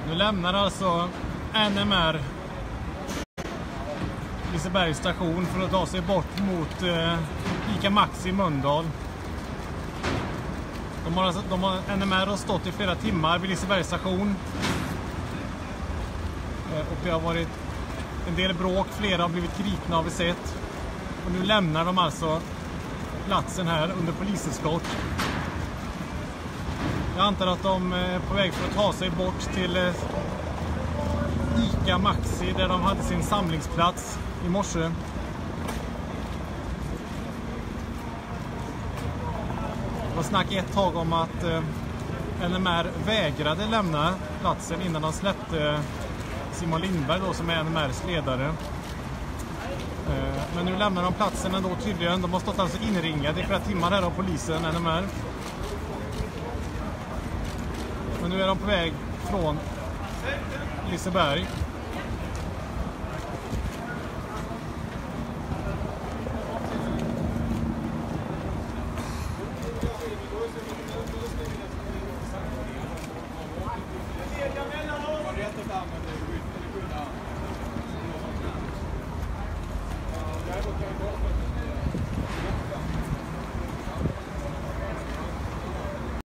Nu lämnar alltså NMR Lisebergs station för att ta sig bort mot ICA Maxi Mölndal. NMR har stått i flera timmar vid Lisebergs station. Och det har varit en del bråk, flera har blivit gripna har vi sett. Och nu lämnar de alltså platsen här under poliseskort. Jag antar att de är på väg för att ta sig bort till ICA Maxi där de hade sin samlingsplats i morse. Det var snack ett tag om att NMR vägrade lämna platsen innan de släppte Simon Lindberg då, som är NMRs ledare. Men nu lämnar de platsen ändå tydligen. De har stått alltså inringade i flera timmar här av polisen, NMR. Men nu är de på väg från Liseberg. Ja,